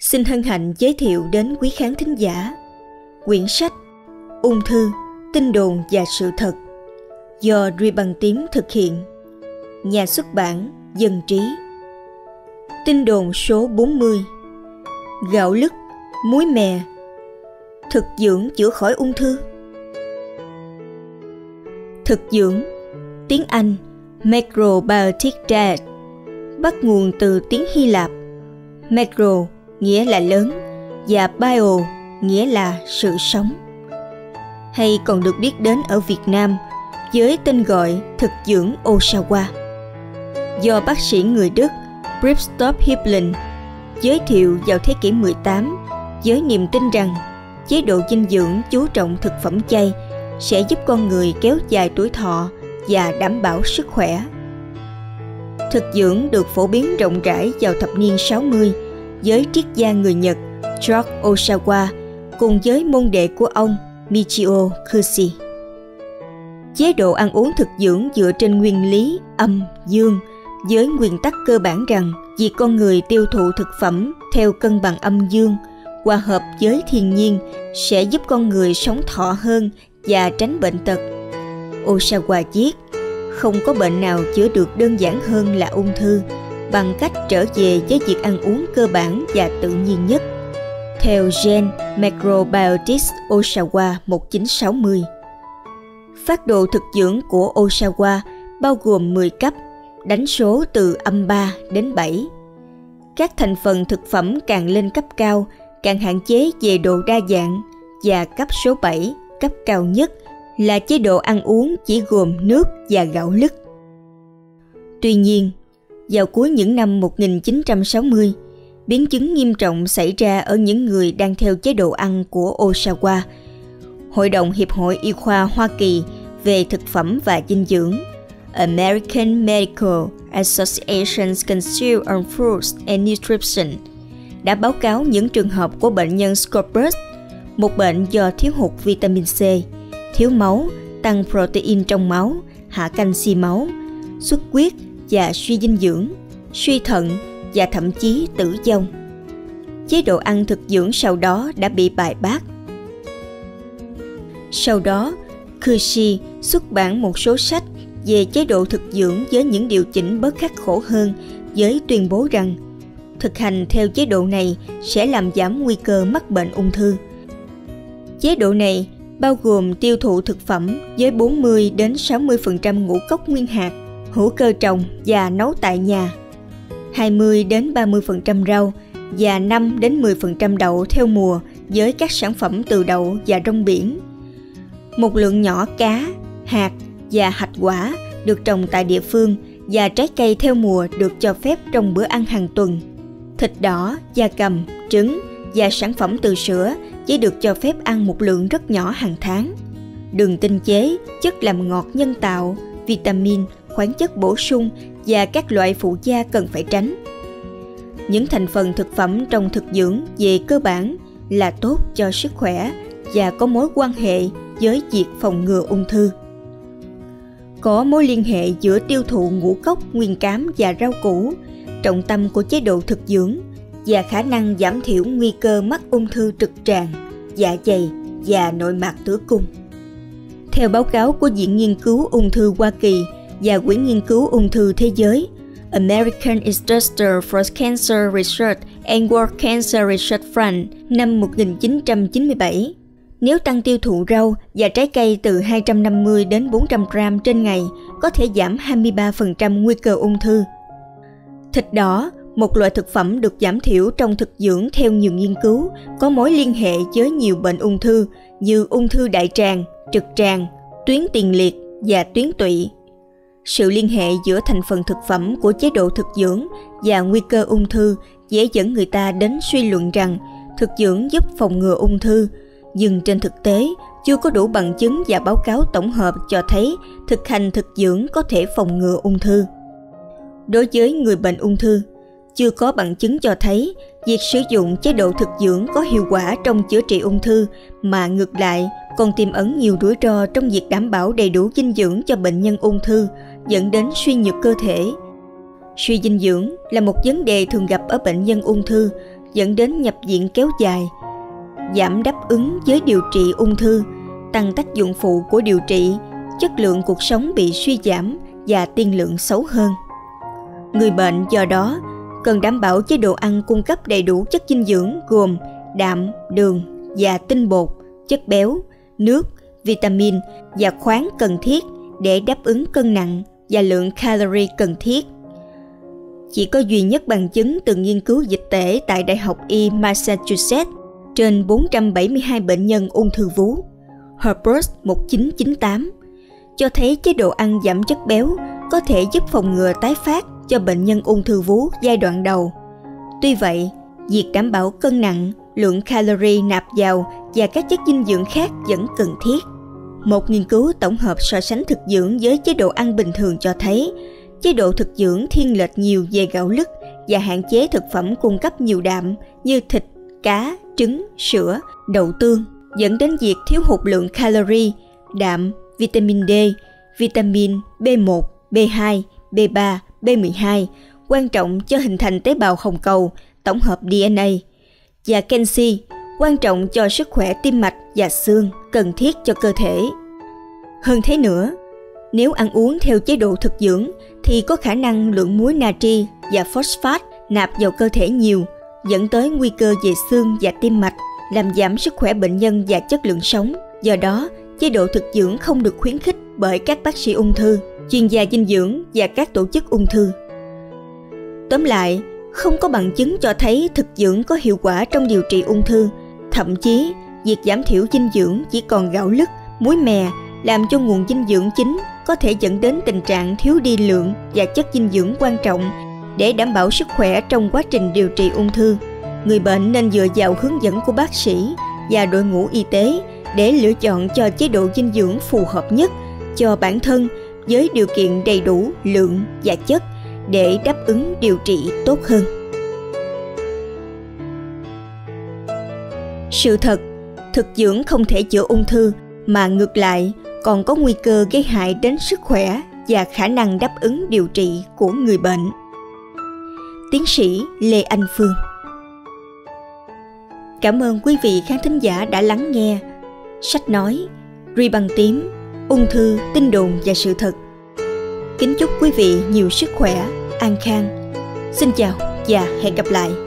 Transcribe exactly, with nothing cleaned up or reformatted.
Xin hân hạnh giới thiệu đến quý khán thính giả quyển sách Ung thư, tin đồn và sự thật do Duy Bằng Tiến thực hiện. Nhà xuất bản Dân Trí. Tin đồn số bốn mươi. Gạo lứt, muối mè, thực dưỡng chữa khỏi ung thư. Thực dưỡng, tiếng Anh Macrobiotic Diet, bắt nguồn từ tiếng Hy Lạp. Macro nghĩa là lớn và bio nghĩa là sự sống, hay còn được biết đến ở Việt Nam với tên gọi thực dưỡng Osawa, do bác sĩ người Đức Christoph Hippelin giới thiệu vào thế kỷ mười tám với niềm tin rằng chế độ dinh dưỡng chú trọng thực phẩm chay sẽ giúp con người kéo dài tuổi thọ và đảm bảo sức khỏe. Thực dưỡng được phổ biến rộng rãi vào thập niên sáu mươi với triết gia người Nhật George Osawa cùng với môn đệ của ông Michio Kushi. Chế độ ăn uống thực dưỡng dựa trên nguyên lý âm, dương với nguyên tắc cơ bản rằng việc con người tiêu thụ thực phẩm theo cân bằng âm dương hòa hợp với thiên nhiên sẽ giúp con người sống thọ hơn và tránh bệnh tật. Osawa viết, không có bệnh nào chữa được đơn giản hơn là ung thư bằng cách trở về với việc ăn uống cơ bản và tự nhiên nhất. Theo Gen Macrobiotics Osawa một nghìn chín trăm sáu mươi, phác đồ thực dưỡng của Osawa bao gồm mười cấp, đánh số từ âm ba đến bảy. Các thành phần thực phẩm càng lên cấp cao, càng hạn chế về độ đa dạng, và cấp số bảy, cấp cao nhất, là chế độ ăn uống chỉ gồm nước và gạo lứt. Tuy nhiên, vào cuối những năm một nghìn chín trăm sáu mươi, biến chứng nghiêm trọng xảy ra ở những người đang theo chế độ ăn của Osawa. Hội đồng Hiệp hội Y khoa Hoa Kỳ về thực phẩm và dinh dưỡng American Medical Association's Council on Foods and Nutrition đã báo cáo những trường hợp của bệnh nhân Sjögren's, một bệnh do thiếu hụt vitamin C, thiếu máu, tăng protein trong máu, hạ canxi máu, xuất huyết và suy dinh dưỡng, suy thận và thậm chí tử vong. Chế độ ăn thực dưỡng sau đó đã bị bài bác. Sau đó, Kushi xuất bản một số sách về chế độ thực dưỡng với những điều chỉnh bớt khắc khổ hơn, với tuyên bố rằng thực hành theo chế độ này sẽ làm giảm nguy cơ mắc bệnh ung thư. Chế độ này bao gồm tiêu thụ thực phẩm với bốn mươi đến sáu mươi phần trăm ngũ cốc nguyên hạt, hữu cơ trồng và nấu tại nhà, hai mươi đến ba mươi phần trăm rau và năm đến mười phần trăm đậu theo mùa với các sản phẩm từ đậu và rong biển. Một lượng nhỏ cá, hạt và hạch quả được trồng tại địa phương và trái cây theo mùa được cho phép trong bữa ăn hàng tuần. Thịt đỏ, gia cầm, trứng và sản phẩm từ sữa chỉ được cho phép ăn một lượng rất nhỏ hàng tháng. Đường tinh chế, chất làm ngọt nhân tạo, vitamin, khoáng chất bổ sung và các loại phụ gia cần phải tránh. Những thành phần thực phẩm trong thực dưỡng về cơ bản là tốt cho sức khỏe và có mối quan hệ với việc phòng ngừa ung thư. Có mối liên hệ giữa tiêu thụ ngũ cốc, nguyên cám và rau củ, trọng tâm của chế độ thực dưỡng, và khả năng giảm thiểu nguy cơ mắc ung thư trực tràng, dạ dày và nội mạc tử cung. Theo báo cáo của Viện Nghiên cứu Ung thư Hoa Kỳ và Quỹ Nghiên cứu Ung thư Thế giới American Institute for Cancer Research and World Cancer Research Fund năm một nghìn chín trăm chín mươi bảy, nếu tăng tiêu thụ rau và trái cây từ hai trăm năm mươi đến bốn trăm gram trên ngày có thể giảm hai mươi ba phần trăm nguy cơ ung thư. Thịt đỏ, một loại thực phẩm được giảm thiểu trong thực dưỡng theo nhiều nghiên cứu, có mối liên hệ với nhiều bệnh ung thư như ung thư đại tràng, trực tràng, tuyến tiền liệt và tuyến tụy. Sự liên hệ giữa thành phần thực phẩm của chế độ thực dưỡng và nguy cơ ung thư dễ dẫn người ta đến suy luận rằng thực dưỡng giúp phòng ngừa ung thư, nhưng trên thực tế chưa có đủ bằng chứng và báo cáo tổng hợp cho thấy thực hành thực dưỡng có thể phòng ngừa ung thư. Đối với người bệnh ung thư, chưa có bằng chứng cho thấy việc sử dụng chế độ thực dưỡng có hiệu quả trong chữa trị ung thư, mà ngược lại còn tiềm ẩn nhiều rủi ro trong việc đảm bảo đầy đủ dinh dưỡng cho bệnh nhân ung thư, dẫn đến suy nhược cơ thể. Suy dinh dưỡng là một vấn đề thường gặp ở bệnh nhân ung thư dẫn đến nhập viện kéo dài, giảm đáp ứng với điều trị ung thư, tăng tác dụng phụ của điều trị, chất lượng cuộc sống bị suy giảm và tiên lượng xấu hơn. Người bệnh do đó cần đảm bảo chế độ ăn cung cấp đầy đủ chất dinh dưỡng gồm đạm, đường và tinh bột, chất béo, nước, vitamin và khoáng cần thiết để đáp ứng cân nặng và lượng calorie cần thiết. Chỉ có duy nhất bằng chứng từ nghiên cứu dịch tễ tại Đại học Y Massachusetts trên bốn trăm bảy mươi hai bệnh nhân ung thư vú, Herbert một nghìn chín trăm chín mươi tám, cho thấy chế độ ăn giảm chất béo có thể giúp phòng ngừa tái phát cho bệnh nhân ung thư vú giai đoạn đầu. Tuy vậy, việc đảm bảo cân nặng, lượng calorie nạp vào và các chất dinh dưỡng khác vẫn cần thiết. Một nghiên cứu tổng hợp so sánh thực dưỡng với chế độ ăn bình thường cho thấy chế độ thực dưỡng thiên lệch nhiều về gạo lứt và hạn chế thực phẩm cung cấp nhiều đạm như thịt, cá, trứng, sữa, đậu tương, dẫn đến việc thiếu hụt lượng calorie, đạm, vitamin D, vitamin B một, B hai, B ba, B mười hai, quan trọng cho hình thành tế bào hồng cầu, tổng hợp đê en a, và canxi, quan trọng cho sức khỏe tim mạch và xương, cần thiết cho cơ thể. Hơn thế nữa, nếu ăn uống theo chế độ thực dưỡng thì có khả năng lượng muối natri và phosphat nạp vào cơ thể nhiều, dẫn tới nguy cơ về xương và tim mạch, làm giảm sức khỏe bệnh nhân và chất lượng sống. Do đó, chế độ thực dưỡng không được khuyến khích bởi các bác sĩ ung thư, chuyên gia dinh dưỡng và các tổ chức ung thư. Tóm lại, không có bằng chứng cho thấy thực dưỡng có hiệu quả trong điều trị ung thư. Thậm chí, việc giảm thiểu dinh dưỡng chỉ còn gạo lứt, muối mè làm cho nguồn dinh dưỡng chính có thể dẫn đến tình trạng thiếu đi lượng và chất dinh dưỡng quan trọng để đảm bảo sức khỏe trong quá trình điều trị ung thư. Người bệnh nên dựa vào hướng dẫn của bác sĩ và đội ngũ y tế để lựa chọn cho chế độ dinh dưỡng phù hợp nhất cho bản thân với điều kiện đầy đủ lượng và chất để đáp ứng điều trị tốt hơn. Sự thật, thực dưỡng không thể chữa ung thư mà ngược lại còn có nguy cơ gây hại đến sức khỏe và khả năng đáp ứng điều trị của người bệnh. Tiến sĩ Lê Anh Phương. Cảm ơn quý vị khán thính giả đã lắng nghe Sách nói, Ruy Băng Tím, ung thư, tin đồn và sự thật. Kính chúc quý vị nhiều sức khỏe, an khang. Xin chào và hẹn gặp lại.